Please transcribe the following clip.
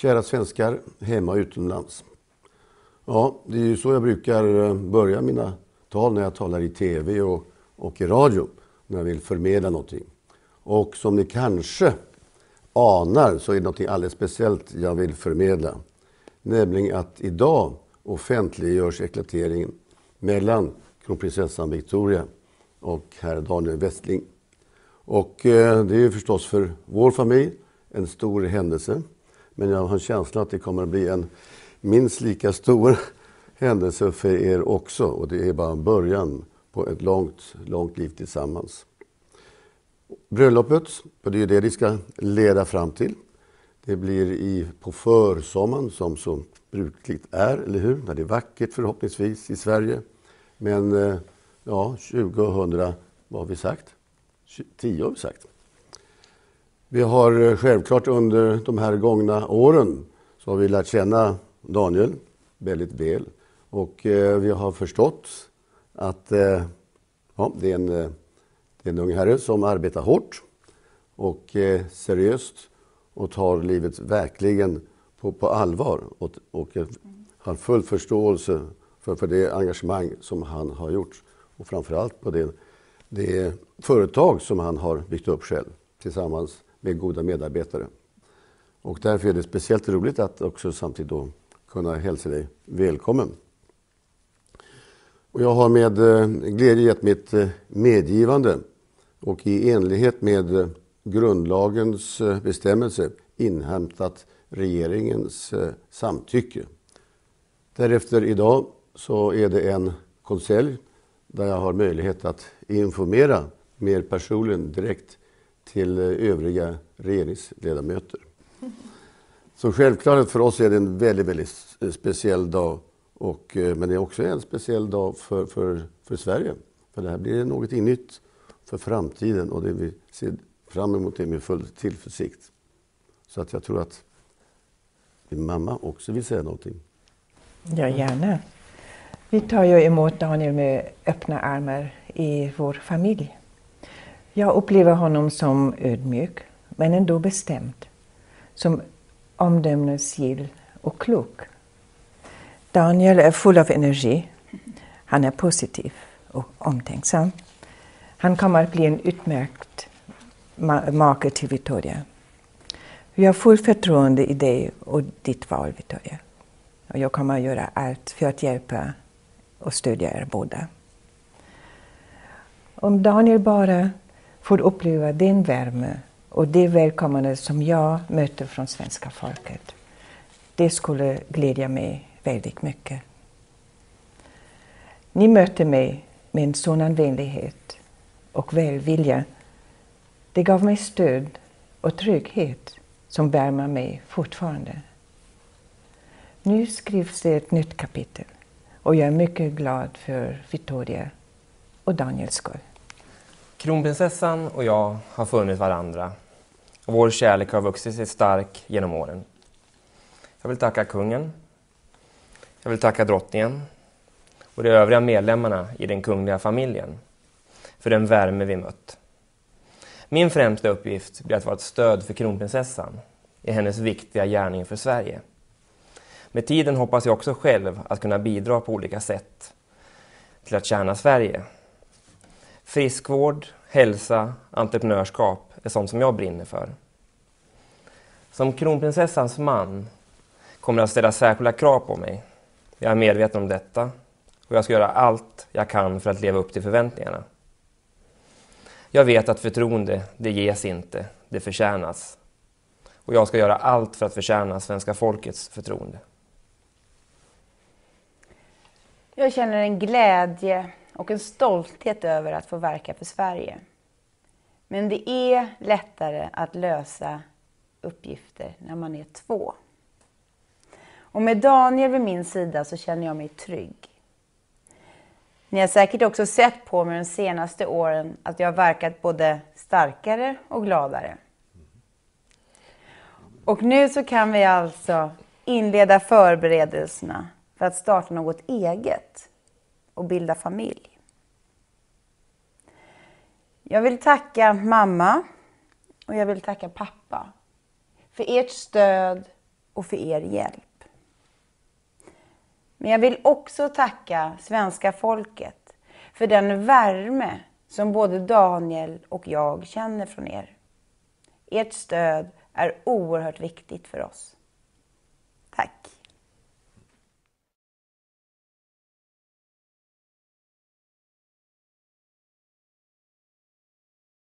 Kära svenskar, hemma och utomlands. Ja, det är ju så jag brukar börja mina tal när jag talar i tv och i radio. När jag vill förmedla någonting. Och som ni kanske anar så är det någonting alldeles speciellt jag vill förmedla. Nämligen att idag offentliggörs eklateringen mellan kronprinsessan Victoria och herr Daniel Westling. Och det är ju förstås för vår familj en stor händelse. Men jag har en känsla att det kommer att bli en minst lika stor händelse för er också. Och det är bara början på ett långt liv tillsammans. Bröllopet, och det är det ska leda fram till. Det blir på försommaren som så brukligt är, eller hur? När det är vackert förhoppningsvis i Sverige. Men ja, 2000, vad har vi sagt? 10 har vi sagt. Vi har självklart under de här gångna åren så har vi lärt känna Daniel väldigt väl. Och vi har förstått att ja, det är en ung herre som arbetar hårt och seriöst och tar livet verkligen på allvar. Och har full förståelse för det engagemang som han har gjort. Och framförallt på det företag som han har byggt upp själv tillsammans med goda medarbetare. Och därför är det speciellt roligt att också samtidigt då kunna hälsa dig välkommen. Och jag har med glädje gett mitt medgivande och i enlighet med grundlagens bestämmelse inhämtat regeringens samtycke. Därefter idag så är det en konselj där jag har möjlighet att informera mer personligen direkt till övriga regeringsledamöter. Så självklart för oss är det en väldigt speciell dag. Men det är också en speciell dag för Sverige. För det här blir något nytt för framtiden och det vi ser fram emot det med full tillförsikt. Så att jag tror att din mamma också vill säga någonting. Ja, gärna. Vi tar ju emot Daniel med öppna armar i vår familj. Jag upplever honom som ödmjuk, men ändå bestämd. Som omdömesgill och klok. Daniel är full av energi. Han är positiv och omtänksam. Han kommer att bli en utmärkt make till Victoria. Vi har full förtroende i dig och ditt val, Victoria. Och jag kommer att göra allt för att hjälpa och stödja er båda. Om Daniel bara får uppleva den värme och det välkomnande som jag möter från svenska folket. Det skulle glädja mig väldigt mycket. Ni möter mig med en sådan vänlighet och välvilja. Det gav mig stöd och trygghet som värmer mig fortfarande. Nu skrivs det ett nytt kapitel och jag är mycket glad för Victoria och Daniels skull. Kronprinsessan och jag har funnit varandra och vår kärlek har vuxit sig stark genom åren. Jag vill tacka kungen, jag vill tacka drottningen och de övriga medlemmarna i den kungliga familjen för den värme vi mött. Min främsta uppgift blir att vara ett stöd för kronprinsessan i hennes viktiga gärning för Sverige. Med tiden hoppas jag också själv att kunna bidra på olika sätt till att tjäna Sverige. Friskvård, hälsa, entreprenörskap är sånt som jag brinner för. Som kronprinsessans man kommer jag att ställa särskilda krav på mig. Jag är medveten om detta och jag ska göra allt jag kan för att leva upp till förväntningarna. Jag vet att förtroende, det ges inte, det förtjänas. Och jag ska göra allt för att förtjäna svenska folkets förtroende. Jag känner en glädje och en stolthet över att få verka för Sverige. Men det är lättare att lösa uppgifter när man är 2. Och med Daniel vid min sida så känner jag mig trygg. Ni har säkert också sett på mig de senaste åren att jag har verkat både starkare och gladare. Och nu så kan vi alltså inleda förberedelserna för att starta något eget och bilda familj. Jag vill tacka mamma och jag vill tacka pappa för ert stöd och för er hjälp. Men jag vill också tacka svenska folket för den värme som både Daniel och jag känner från er. Ert stöd är oerhört viktigt för oss. Tack!